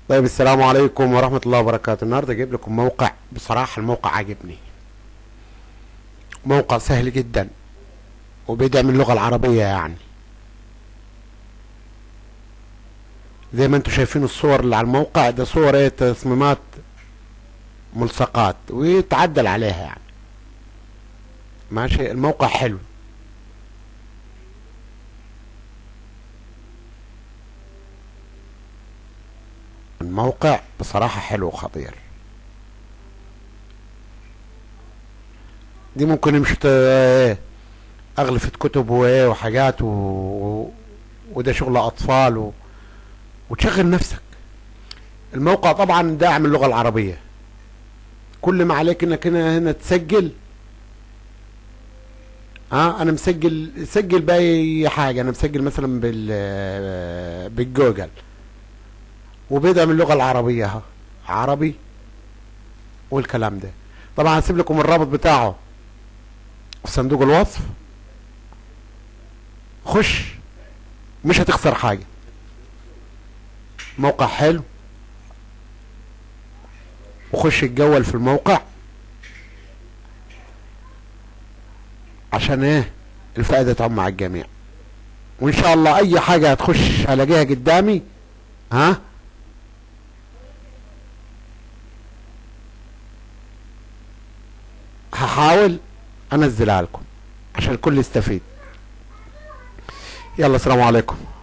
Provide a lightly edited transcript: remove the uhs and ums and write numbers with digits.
طيب، السلام عليكم ورحمة الله وبركاته. النهاردة جايب لكم موقع، بصراحة الموقع عجبني. موقع سهل جدا وبيدعم اللغة العربية، يعني زي ما انتم شايفين الصور اللي على الموقع ده، صور ايه، تصميمات ملصقات ويتعدل عليها يعني. ماشي، الموقع حلو. الموقع بصراحة حلو وخطير. دي ممكن يمشي اغلفة كتب وايه وحاجات وده شغل اطفال وتشغل نفسك. الموقع طبعا داعم اللغة العربية. كل ما عليك انك هنا تسجل. انا سجل باي حاجه. انا مسجل مثلا بالجوجل، وبيدعم اللغه العربيه اهو، عربي والكلام ده. طبعا هسيب لكم الرابط بتاعه في صندوق الوصف. خش، مش هتخسر حاجه. موقع حلو، وخش اتجول في الموقع عشان ايه، الفائده تعم مع الجميع. وان شاء الله اي حاجه هتخش هلاقيها قدامي. ها، هحاول انزلها لكم عشان الكل يستفيد. يلا، السلام عليكم.